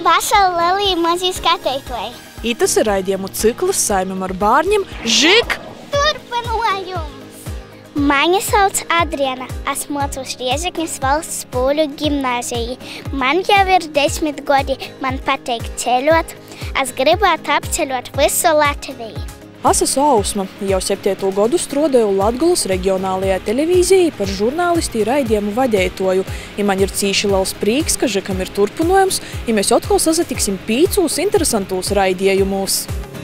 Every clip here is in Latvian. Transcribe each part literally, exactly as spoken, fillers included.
Vasarā lielī mazi skatītāji. Itas ir raidījumu cikls Saimim ar bārņiem Žik! Turpinājums! Mani sauc Adriana. Es mocos Riezekņas valsts poļu gimnāzijā. Man jau ir desmit gadi. Man patīk ceļot. Es gribētu apceļot visu Latviju. Es esmu Ausma. Jau septīto gadu strādāju Latgolas reģionālajā televīzijā par žurnālisti raidījumu vadītāju. Ja man ir cīši liels prieks, ka Žikam ir turpinājums, ja mēs atkal sazatiksim pīcūs interesantos raidījumos.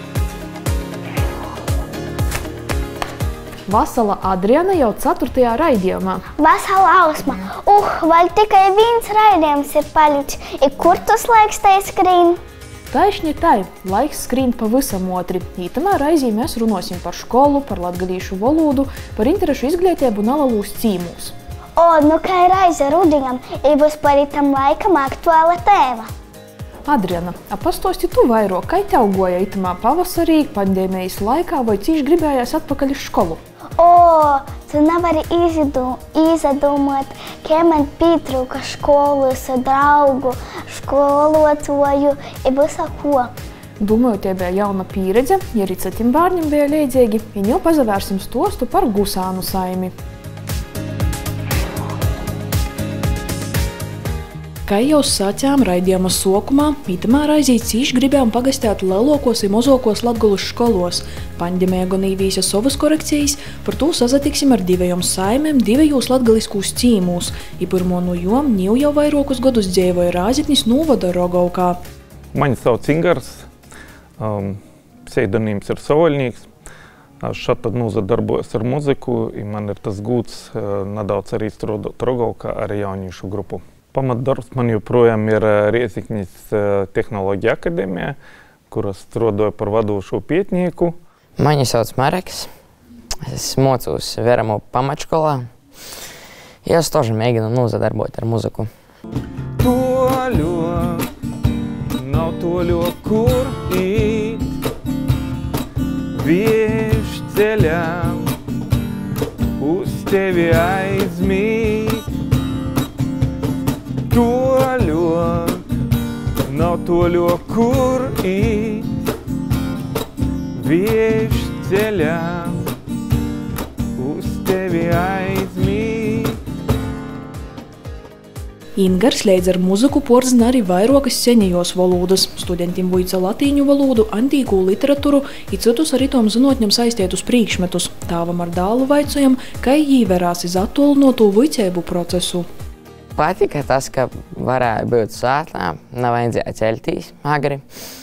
Vasala Adriana jau ceturtajā raidījumā. Vasala Ausma. Uh, vai tikai viens raidījums ir palicis? I kur tas laiks tai skrīn? Taišņi tai, laiks skrīn pavisam otri. Ītamā raizī mēs runāsim par školu, par latgalīšu valodu, par interešu izglītību nalalūs cīmūs. O, nu kā raize rudiņam, i būs par itam laikam aktuāla tēma. Adriana, apastosti tu vairāk, kai tev goja itamā pavasarī, pandēmijas laikā vai cīši gribējās atpakaļ uz školu? O, tu nevari izdomāt, ka man pietrūka skolas, draugu, skolotāju i visa ko. Domāju, tie bija jauna pieredze, ja arī citim bārņiem bija līdzīgi, un jau pazavērsim stostu par Gusānu saimi. Kā jau sacījām raidījuma sokumā, itamā raizī cīši gribējām pagastēt lielokos i mozokos Latgolas školos. Pandēmija gan īvīsa savas korekcijas, par to sazatiksim ar divajom saimēm divajos latgaliskūs cīmūs, i pirmo no jom niu jau vairākus gadus dzīvoja Rāzitnis novada Rogovkā. Mani sauc Ingars, um, pseidonīms ir Sovoļnīks. Es šat tad nozadarbojos ar muziku, i man ir tas gūts uh, nedaudz arī strādāt Rogovkā ar jauniešu grupu. Pamatdarbs man joprojām ir Riezekņas tehnoloģija akadēmijā, kuras strādāju par vadošo pētnieku. Mani sauc Mareks. Es mocos Veramo pamatškolā. Es тоже mēģinu nozadarbot ar muziku. Toļo, nav toļo, kur īt, vieš ceļā, uz tevi aizmīt. Toļo, nav toļo, kur īt, vieš ceļā, uz tevi aizmīt. Ingars leidz ar muziku porzina arī vairākas senajos valodas. Studentim vuica latīņu valodu, antīku literaturu i citus ar itom zinotņam saistētus priekšmetus. Tāvam ar dālu vaicojam, kai jī verās iz attālinotu vuicēbu procesu. Patika tas, ka varēja būt sātā, nav vajadzēja ceļtīs agri,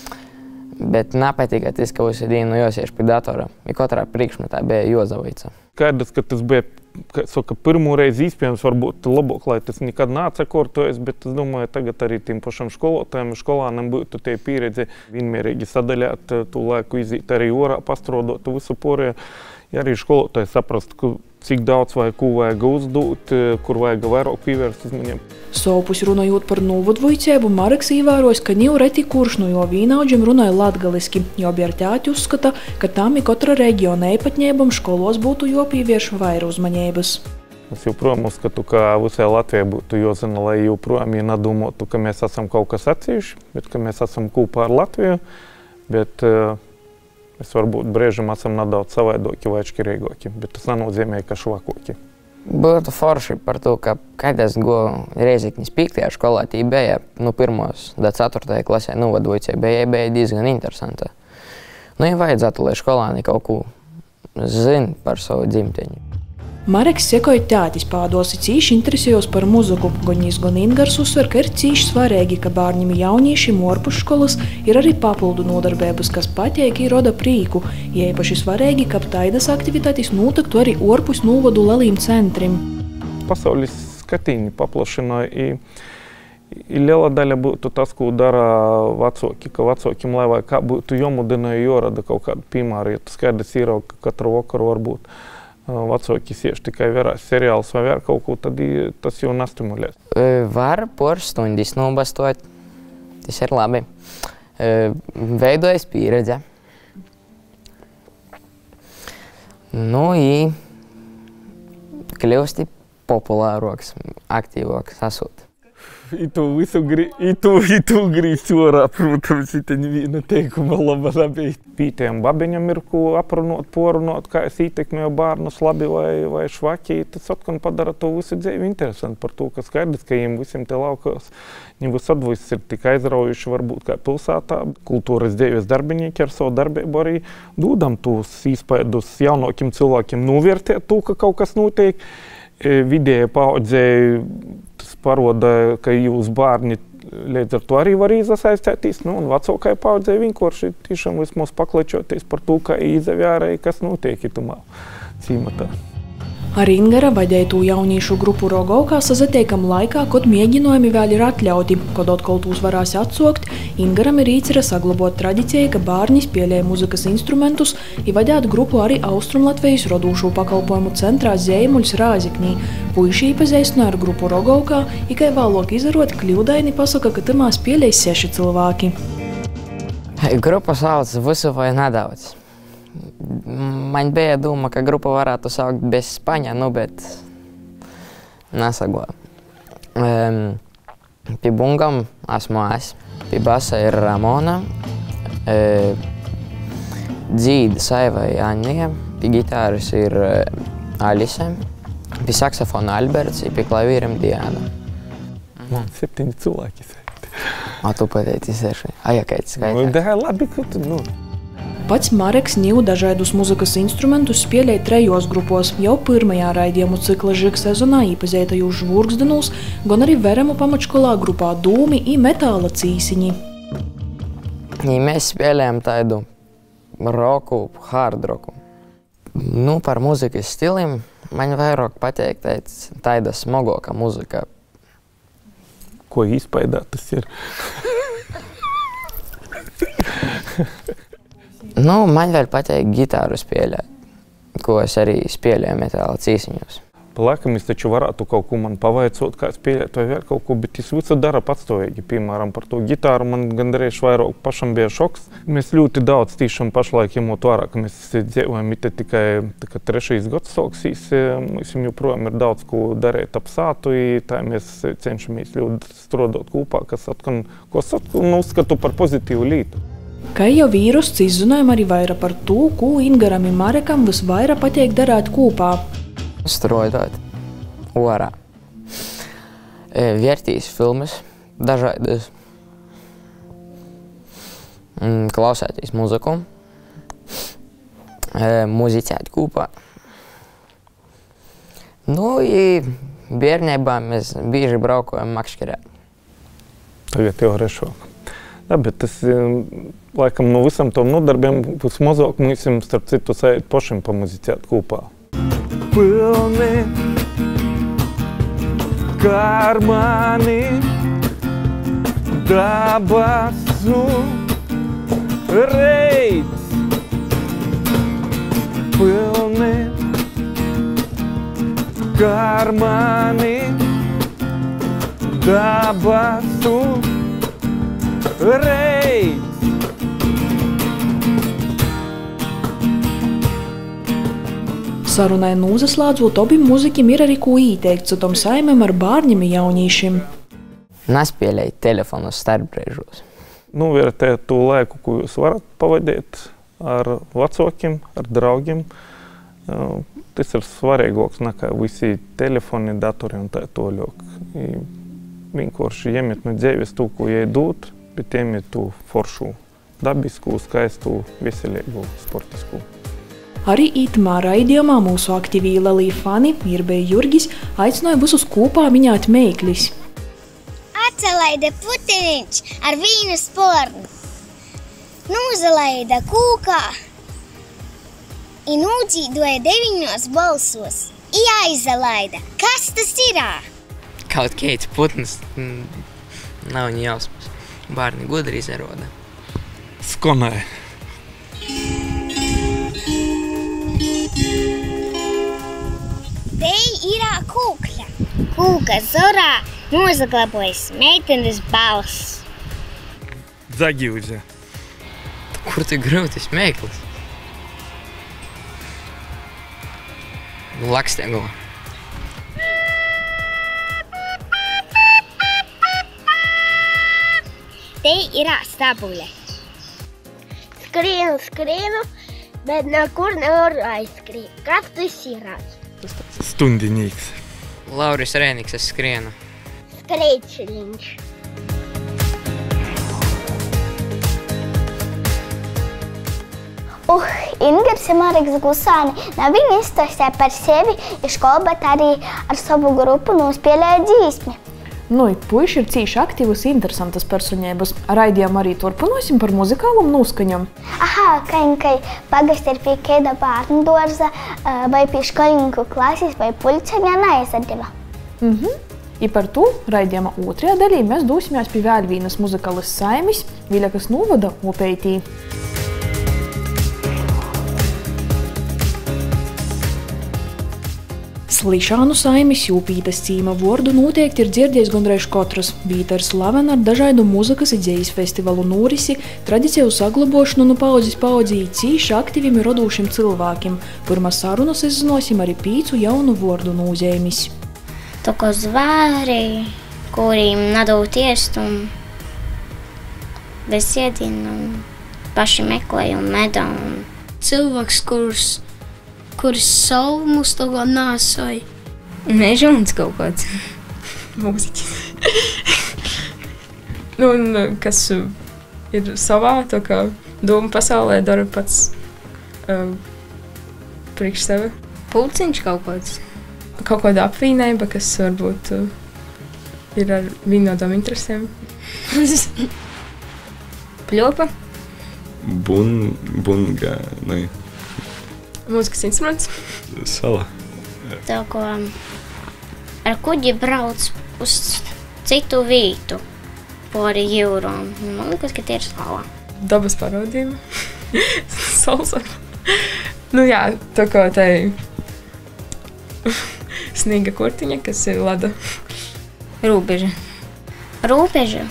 bet nepatika tas, ka visu dienu josieši pie datora, ja katrā priekšmetā bija jozavīca. Skaidrs, ka tas bija, kā saka, pirmo reizi īspējams varbūt labāk, lai tas nekad neatsakortojas, bet es domāju, tagad arī tiem pašam skolotājiem, skolānam būtu tie pieredzi vienmērīgi sadaļāt to laiku, izīt arī orā, pastrādot visu porēju, ja arī skolotāji saprast, ka cik daudz vai ko vajag uzdot, kur vajag vairāk pievērst uzmanību. Savpus runājot par novadvuicēbu, Mareks īvēros, ka niu reti kurš no jo vīnaudžiem runāja latgaliski, jo biertēti uzskata, ka tam i katra reģiona īpatņēbam školos būtu jopīvierš vaira uzmanības. Es joprojām uzskatu, ka visai Latvijai būtu jozina, lai joprojām ja nedomātu, ka mēs esam kaut kas atsevišķi, bet ka mēs esam kopā ar Latviju, bet mēs varbūt brīžam esam nedaudz savaidoki vai atšķirīgoki, bet tas nenozīmē, ka švakoki. Būtu forši par to, ka, kad es goju Riezekņas piektajā skolā, tī bija no pirmos līdz ceturtajai klasē novadvuicē, bija, bija diezgan interesanta. Nu, ja vajadzētu, lai skolāni kaut ko zin par savu dzimteņu. Mareks sekoja tētis pādos i cīši interesējos par muziku, gan jis gan Ingars uzsver, ka ir cīši svarīgi, ka bārņiem i jauniešiem orpus školas ir arī papildu nodarbības, kas pateik i roda prīku. Ja īpaši svarīgi, ka taidas aktivitātis notiktu arī orpus novadu lelīm centrim. Pasaules skatīņi paplašināja i, i liela daļa būtu tas, ko dara vecāki, ka vecākiem lai vai kā būtu jomudināja jorada kaut kādu piemēru, ja tu skaidrs īrauga katru vakaru varbūt. Vecāki sieši tikai vērās seriālus vai vēr kaut ko, tad tas jau nestimulēs. Var por stundis nobastot, tas ir labi. Veidojas pieredze. Nu, i kļūsti populāroks, aktīvoks esot. I tu visu grib, i tu, i tu grīst orā, protams, i te neviena teikuma laba nebija. Pītiem babiņam ir ko aprunot, porunot, kā es ietekmēju bārnus labi vai, vai švaki. Tas atkal padara to visu dzīvi interesanti par to, ka skaidrs, ka jiem visiem te laukos nebūs atviss ir tik aizraujuši varbūt kā pilsētā. Kultūras dzīves darbinieki ar savu darbību arī dodam tos īspēdus jaunokiem cilvēkiem novērtēt to, ka kaut kas notiek. Vidēja paudzei tas paroda, ka jūs bērni līdz ar to arī var izasaistēties, nu, un vecākai paudzei vienkārši tiešām vismaz paklečoties par to, kā izavjārēja, kas notiek itumā cīmatā. Ar Ingara vadeitu jauniešu grupu Rogovkā sazatiekam laikā, kod mēģinojumi vēl ir atļauti. Kod atkal tūs varās atsokt, Ingaram ir īcera saglabot tradiciju, ka bārni spēlēja muzikas instrumentus i vadēt grupu arī Austrumlatvijas rodūšu pakalpojumu centrā Ziemuļs Rāziknī. Puiši iepazīstināja ar grupu Rogovkā, i kai vēlāk izarot kļūdaini pasaka, ka tamā spēlēja seši cilvēki. Grupa sauc visu vai nedaudz. Man bija doma, ka grupa varētu saukt bez Spaņa, nu, bet nesagoja. Um, pie bungam esmu es, pie basa ir Ramona, e, dzīda Saiva Jāņie, pie gitāras ir Alise, pie saksofona Alberts, pie klavīriem Diana. Man septiņi cilvēki sēdi. A tu pateici seši? A, ja kāds skaitā? Nu, da, labi, ka tu, nu. Pats Mareks Niu dažādus muzikas instrumentus spēlēja trejos grupos. Jau pirmajā raidījumu cikla Žig sezonā īpazītajū Žvurgsdenūs, gan arī Veremu pamatškolā grupā Dūmi i Metāla cīsiņi. Ja mēs spēlējam tādu roku, hard roku. Nu, par muzikas stilim man vairāk pateik tāda smogoka muzika. Ko izpaidā tas ir? Nu, man vēl pateik gitāru spēlēt, ko es arī spēlēju Metāla cīsiņos. Pa laikam es taču varētu kaut ko man pavaicot, kā spēlēt vai vēl kaut ko, bet es visu dara patstāvīgi. Piemēram, par to gitāru man gandrīz vairāk pašam bija šoks. Mēs ļoti daudz tiešām pašlaik ņemot vērā, ka mēs dzīvojam te tikai trešais gads sāksīs. Mums joprojām ir daudz ko darīt ap sātu, tā mēs cenšamies ļoti strādāt kopā, kas atkal, ko es atkal uzskatu par pozitīvu lietu. Kā jau vīrusts izrunājam arī vaira par to, ko Ingaram i Marekam visvaira pateik darāt kopā. Strādāt orā. Vērtīs filmas dažādas. Klausēties muziku. Muzicēt kopā. Nu, i bērnībā mēs bieži braukojam Makškerē. Tagad jau rešāk. Jā, bet tas, laikam, no visam tom nodarbiem vismazāk mēs jums, starp citu, sēd pašiem pamuzicēt kopā. Pilni karmani dabasu reids. Pilni karmani dabasu reids. Sarunai nūzaslādzot obim muzikim ir arī ko īteikt citom saimēm ar bārņiem i jaunīšiem. Naspēlēj telefonus starpbrēžos. Nu, vērtēt to laiku, ko jūs varat pavadīt ar vecākiem, ar draugiem. Tas ir svarīgāks nekā visi telefoni, datori un tā toļāk. Vienkārši iemet no dzīves to, ko jai dod, bet iemet to foršu, dabisku, skaistu, veselīgu, sportisku. Arī itamā raidījumā mūsu aktīvī Lelī fani Irbeja Jurgis aicināja visus kopā minēt meiklis. Atcelaida putiniņš ar vīnu spornu, nūzalaida kūkā i nūdzīdoja deviņos balsos i aizalaida. Kas tas irā? Kaut kāds putns, nav viņa jausmas. Bārni gudri izroda. Skonē. Te irā kūkļa. Kūka zorā nozaglabojas meitenes balss. Zagīvze. Kur tu grūtis meiklis? Lakstiegula. te ir stabule. Skrienu, skrienu, bet nekur nevaru aizskrīt. Kas tas ir? Stundinīgs. Lauris Rēniks, es skrienu. Skrēčeļiņš. Uh, Ingers ir Mareks Gusāni. Nav viņa izstāstīja par sevi iz skolu, bet arī ar savu grupu nospēlēja dzīsmi. Nu, puiši ir cīši aktīvas, interesantas personības. Raidījām arī turpinosim par muzikālum nūskaņam. Aha, kaņkai pagast ir pie kāda bērnu dārza, vai pie školnieku klases, vai puļceņā neaizadeva. Mhm. I par to raidījuma otrajā daļā mēs dosimies pie vēl vienas muzikālas saimis Viļakas novada Opeitī. Slišānu saimis Jūpītas cīma vordu noteikti ir dzirdējis gandrīz katrs. Vīta ir slavena ar dažādu muzikas i dzejis festivalu norisi, tradiciju saglabošanu no paudzes paudzī cīši aktīviem i rodūšiem cilvēkiem. Pirmā sarunas izzinosim arī pīcu jaunu vordu nūzeimis. Toko zvēri, kuriem nadot iestu, bez iedinu, paši meklēju medā. Cilvēks, kurus kuris savu mūs to kā nāsai. Mežons kaut kāds. Mūziķis. Nu, un kas ir savā, tā kā doma pasaulē dara pats um, priekš sevi. Pulciņš kaut kāds. Kaut kāda apvienība, kas varbūt uh, ir ar vienādām interesēm. Pļopa. Bun, bunga, ne. Mūzikas instruments. Sala. Tā ko ar kuģi brauc uz citu vītu pāri jūram. Man liekas, ka tie ir sala. Dabas parodījumi. Salsa. Nu jā, tā kā tai sniega kurtiņa, kas ir lada. Rūbeža. Rūbeža.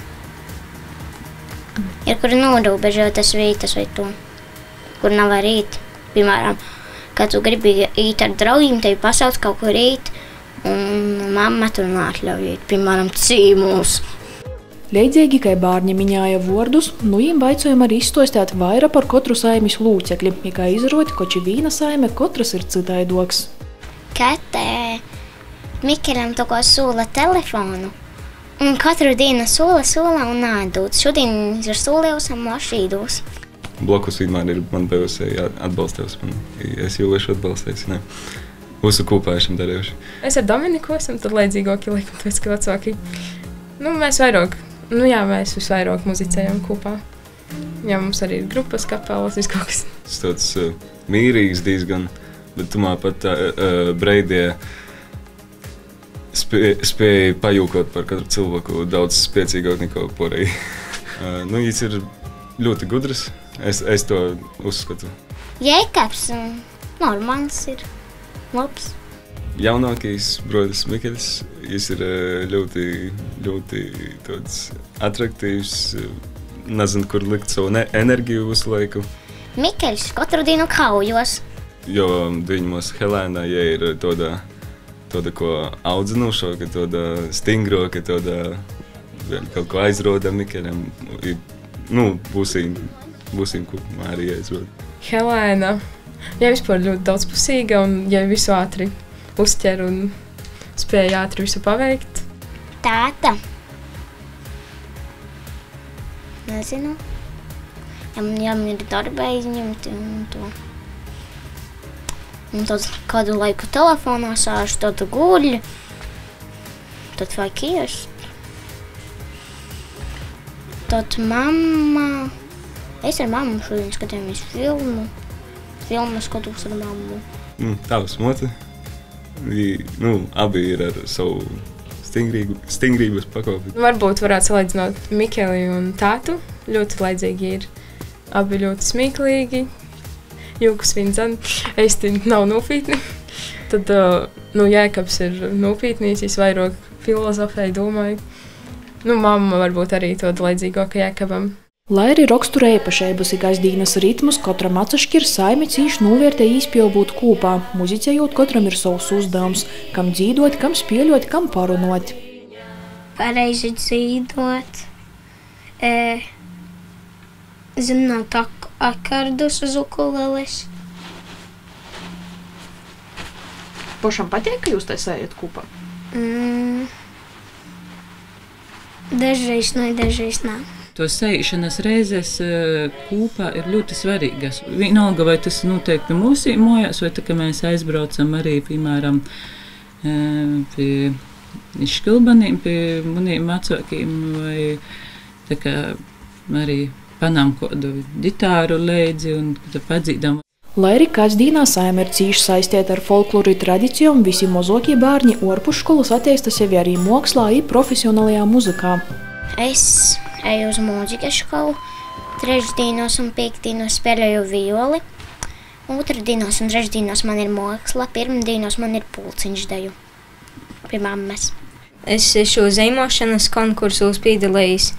Ir, kur norūbežo tas vītas vai to, kur nav var īt. Piemēram, kad tu gribi īt ar draugiem, tevi pasauc kaut kur īt, un mamma tur neatļauj īt, piemēram, cīmūs. Leidzīgi, kai bārņi miņāja vordus, nu jīm vaicojam arī izstostāt vaira par katru saimis lūcekļi, i kā izrot, koči vīna saime, katras ir citaidoks. Kad Mikeļam to ko sola telefonu, un katru dienu sola, sola un nādūt. Šodien ir solījusam mašīdūs. Blokus vienmēr ir man bijusi atbalstījus man. Es jau esmu atbalstījis, ne. Visu kopā esam darījuši. Es ar Dominiku esam tad leidzīgāki, laikam, pēc ka vecāki. Nu, mēs vairāk, nu jā, mēs visvairāk muzicējam kopā. Jā, mums arī ir grupas kapelas, viss kaut kas. Tas tāds uh, mīrīgs diezgan, bet tumā pat uh, uh, Breidie spē, spēja pajūkot par katru cilvēku daudz spēcīgāk nekā porēji. uh, nu, viņš ir ļoti gudrs. Es, es to uzskatu. Jēkabs normāls ir, labs. Jaunākais brodas Mikeļs, viņš ir ļoti, ļoti tāds atraktīvs, nezinu, kur likt savu enerģiju visu laiku. Mikeļs katru dienu kaujos. Jo viņamos Helēna, ja ir tāda, tāda ko audzinošāka, tāda stingrāka, tāda kaut ko aizroda Mikeļam. Nu, būsim. Būsim kopumā arī aizrod. Helēna, ja vispār ļoti daudzpusīga un ja visu ātri uzķer un spēja ātri visu paveikt. Tāta. Nezinu. Ja man, ja man ir darba izņemti un to. Un tad kādu laiku telefonā sāžu, tad guļu. Tad vajag iest. Tad mamma. Es ar mammu šodien skatījāmies filmu. Filmu skatos ar mammu. Mm, tavs mote. Vi, nu, abi ir ar savu stingrību, stingrības pakopi. Varbūt varētu salīdzināt Mikeli un tātu. Ļoti laidzīgi ir. Abi ļoti smieklīgi. Jūkas viņa zan. Eisti nav nopietni. Tad, nu, Jēkabs ir nopietnīs, viņš vairāk filozofēja, domāju. Nu, mamma varbūt arī tāda laidzīgāka Jēkabam. Lai arī rakstura īpašības i gazdīnas ritmus, katram atsašķir saimi cīši novērtē īspilbūt kūpā. Muzicējot, katram ir savs uzdevums, kam dzīdot, kam spieļot, kam parunot. Pareizi dzīdot, E, zināt ak akordus uz ukuleles. Pašam patīk, ka jūs te sējat kopā? Mm, dažreiz nē, dažreiz nē. To sēšanas reizes kopā ir ļoti svarīgas. Vienalga, vai tas noteikti mūsu mājās, vai tā, ka mēs aizbraucam arī, piemēram, pie Škilbaniem, pie maniem vecākiem, vai tā kā arī panām kādu ģitāru leidzi un padzīdam. Lai arī kasdienā saime ir cīši saistīta ar folkloru tradicijām, visi mazākie bērni ārpus skolas attīsta sevi arī mākslā un profesionālajā muzikā. Es eju uz mūzikas skolu, trešdienos un piektdienos spēlēju violi, otrdienos un trešdienos man ir māksla, pirmdienos man ir pulciņš deju pie mammas. Es esmu zīmošanas konkursos piedalījis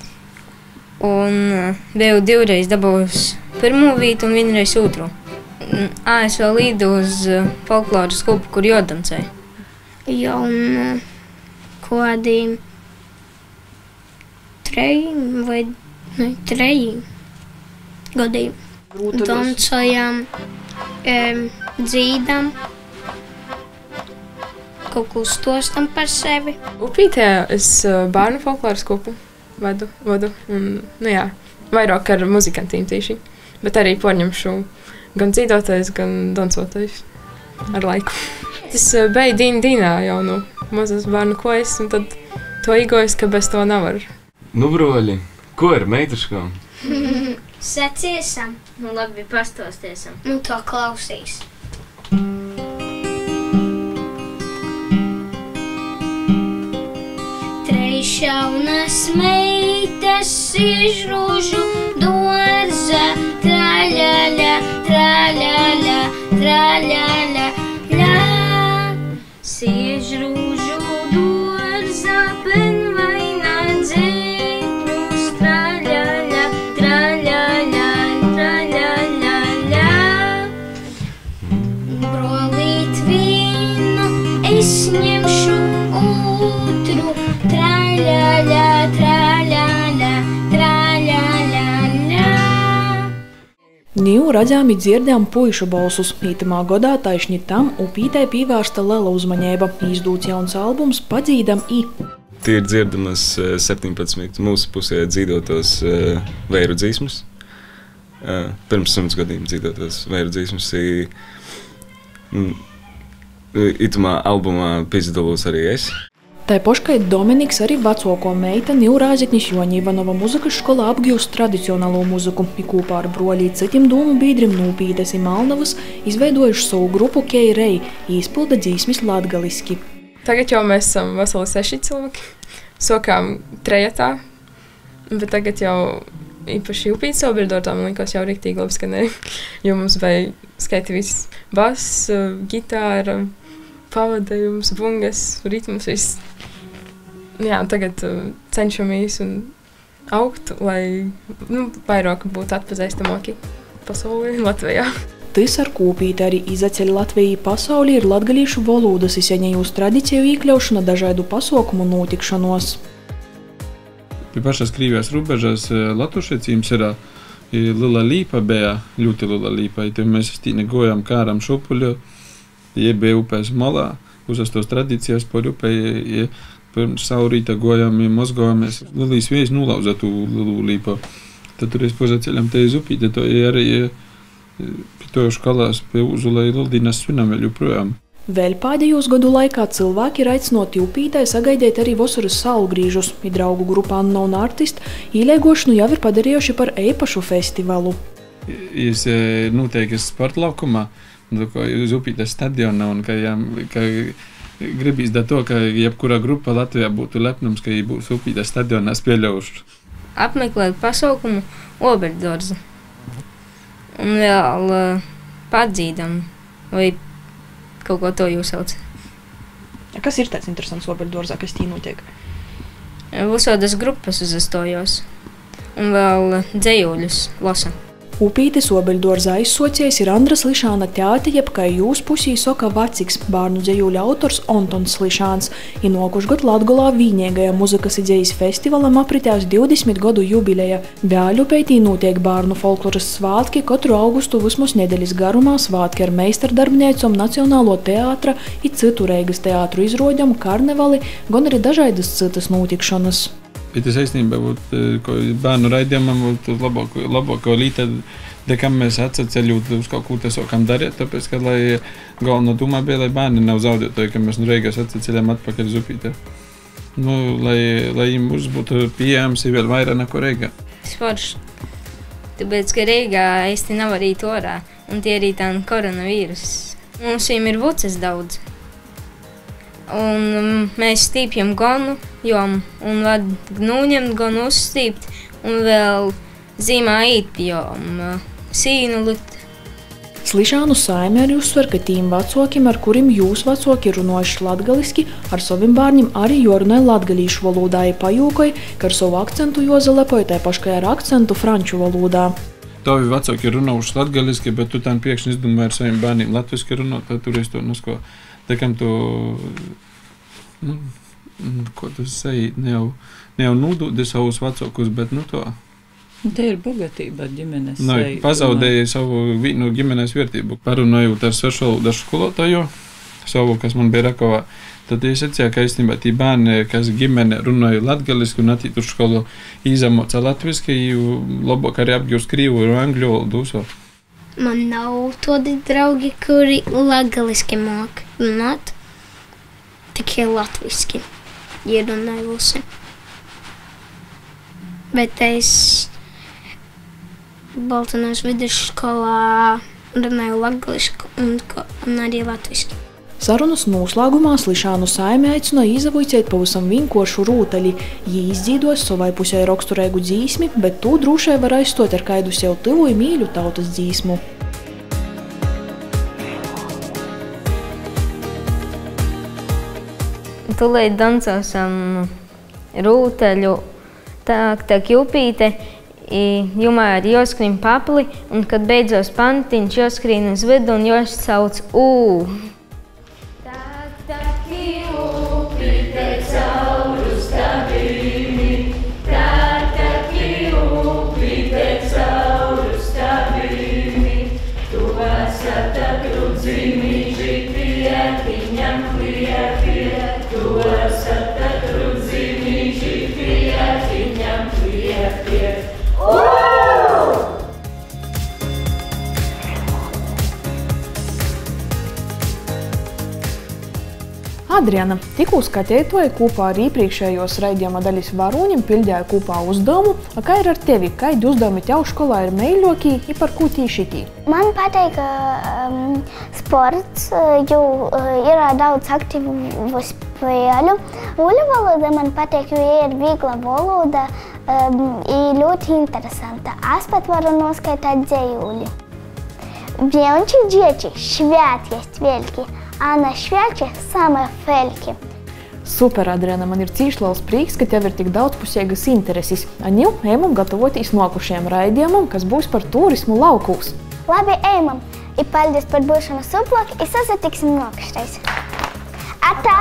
un biju divreiz dabūjusi pirmo vietu un vienreiz otru. Ā, es vēl līdu uz folkloras grupu, kur jodancēju. Jau un kādiem trejiem vai ne, trejiem gadiem. Dancojam, um, dzīdam, kaut ko stostam par sevi. Upītē es bērnu folkloras grupu vadu, vadu un, nu jā, vairāk ar muzikantiem tieši, bet arī porņemšu gan dzīdotājs, gan dancotājs ar laiku. Tas beja Dīna Dīnā jau no mazas bērnu kojas, un tad to igojas, ka bez to nevar. Nu, broļi, ko ir meituškām? Saciesam. Nu, labi, pastostiesam. Nu, to klausīs. Trešaunas meitas izrūžu dorza, traļaļa, traļaļa, traļaļa, ļā. Siežrūžu dorza, penvaina dzēnus, traļaļa, traļaļa, traļaļa, ļā. Brolīt vīnu, es ņemšu otru, traļaļa, traļaļa, traļaļa, ļā. Niu redzami dzirdējām puišu balsus. Itamā godā taišņi tam upītē pievērsta liela uzmanība. Izdūts jauns albums Padzīdam i. Tie ir dzirdamas septiņpadsmit mūsu pusē dzīdotos vēju dzīsmas. Pirms simts gadiem dzīdotos vēju dzīsmas. Itamā albumā piedalījos arī es. Tai poškai Dominiks arī vecāko meita Niu Rāziknis Joņīvanova muzikas skolā apgūst tradicionālo muziku. I kopā ar broļi citim dūmu biedrim Nūpītes i Malnavas izveidojuši savu grupu Kei Rei, izpilda dzīsmis latgaliski. Tagad jau mēs esam veseli seši cilvēki. Sokām trejetā, bet tagad jau īpaši upīt savu birdotā, man likās jau riktīgi labi skanēja. Jo mums bija skaiti viss bass, gitāra, pavadējums, bungas, ritmus, viss. Jā, tagad uh, cenšamies un augt, lai nu, vairāk būtu atpazīstamāki pasaulē, Latvijā. Tys ar kūpīti arī izaceļ Latvijai pasaulī ir latgalīšu volūdas izsaņējūs tradiciju īkļaušana dažādu pasaukumu notikšanos. Pie pašās Krīvijas robežas Latviešiem ir liela līpa, bija ļoti liela līpa. Tad mēs stīni gojām kāram šopuļu, ja bija upēs malā, uzastos tradīcijas par upē, pirms saurīta gojām, mozgojāmies. Lilīs vējs nulauza tu lielu līpu. Tad tur es pozaceļam te iz upīti, to arī pie to školās pie Uzulai Lildīnas svinam vēl joprojām. Vēl pēdējos gadu laikā cilvēki ir aicināti upītē sagaidīt arī vasaras saulgrīžus. I draugu grupa Anna un Artist īliegošanu jau ir padarījuši par eipašu festivalu. Es noteikti sporta laukumā, uz upītes stadiona, un ka, jā, ka gribīs da to, ka jebkura grupa Latvijā būtu lepnums, ka viņi būs upītes stadionā spēļauši. Apmeklēt pasaukumu Oberdzorza. Un vēl uh, Padzīdam, vai kaut ko to jūs sauc. Kas ir tāds interesants Oberdzorza, kas tī notiek? Visodas grupas uzastojos. Un vēl dzējuļus lasa. Upītes Obeļdorza aizsociejs ir Andras Slišāna teāte, jeb kai jūs pusī soka vaciks bārnu dzejūļa autors Ontons Slišāns. I nokušgod Latgolā vīniegajā muzikas i dzejas festivalam apritēs divdesmit godu jubileja. Vēļupeitī notiek bārnu folkloras svātki katru augustu vismaz nedeļas garumā, svātki ar meistardarbniecom, Nacionālo teātra i citu Reigas teātru izrodjam, karnevali, gan arī dažaidas citas notikšanas. Bet es īstenībā būtu bērnu raidījumam būtu labāko, labāko līta, dekam mēs atsaceļot uz kaut ko te sākam darīt, tāpēc, ka, lai galvenā doma bija, lai bērni nav zaudētāji, ka mēs no Reigas atsaceļam atpakaļ uz Upīti. Nu, lai, lai mums būtu pieejams vēl vairāk neko Reigā. Forši. Tāpēc, ka Reigā īsti nav arī torā, un tie arī tā koronavīrus. Mums viņiem ir vuces daudz. Un um, mēs stīpjam gonu, jom, un var nūņemt gonu uzstīpt, un vēl zīmā īt, jom, sīnu lut. Slišānu saime arī uzsver, ka tīm vacokim, ar kurim jūs vacoki runājuši latgaliski, ar saviem bārņiem arī jorunai latgalīšu valodā i pajūkoj, ka ar savu akcentu jozalepoja, tai paškai ar akcentu franču valodā. Tavi vacoki ir runājuši latgaliski, bet tu tam piekšņi izdomāji ar saviem bērniem latviski runāt, tad tur es to nesko. Tekam to, nu, ko tu saji, ne jau, ne jau nūdūdi savus vacokus, bet, nu, to. Te ir bogatība ģimenes. Nu, pazaudēja savu vīnu ģimenes vērtību. Parunājot ar svešvalodas skolotāju, savu, kas man bija Rakovā, tad es secēju, ka īstenībā tī bērni, kas ģimene runāja latgaliski un atīt uz skolu izamoca latviski, labāk arī apgjūst krīvu un angļu valodu. Man nav tādi draugi, kuri latgaliski māk runāt, tikai latviski ierunājusi. Bet es Baltanos vidusskolā runāju latgaliski un, un arī latviski. Sarunas noslēgumā Slišānu saime aicināja izavoicēt pavisam vinkošu rūtaļi. Jī izdzīdos savai pusē raksturēgu dzīsmi, bet tū drūšai var aizstot ar kaidu sev tyvu i mīļu tautas dzīsmu. Tūlīt dancosam rūtaļu, tak, tak Upīte, jumā ar joskrīn papli, un kad beidzos pantiņš, joskrīn uz vidu un jos sauc ū. Adriana, tikko skatītoja kopā ar iepriekšējos raidījuma daļas varūņiem pildēja kopā uzdevumu. Kā ir ar tevi? Kādi uzdevumi tev skolā ir meiļokī i par ko tī šitī? Man patīk um, sports, jo uh, ir daudz aktīvu spēļu. Uļu valoda man patīk, jo ir viegla valoda um, i ļoti interesanta. Es pat varu noskaitāt dzejūļi. Vienči džieči, švēt jest velki. А на švieči sama felki. Super, Adriana, man ir cīši liels prieks, ka tev ir tik daudzpusīgas intereses. Aņu, ejam gatavoties nākošajam raidījumam, kas būs par turismu laukūs. Labi, ejam! I paldies par būšanu suplak, i sasatiksim nākošais. Atā!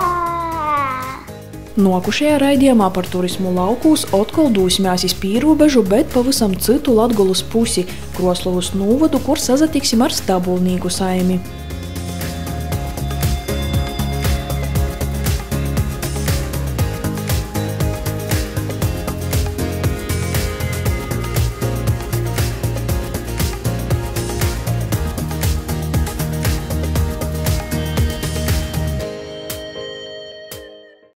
Nākošajā raidījumā par turismu laukūs atkal dūsimās iz pīrobežu, bet pavisam citu Latgolas pusi – Kroslovas novadu, kur sasatiksim ar Stabulnīku saimi.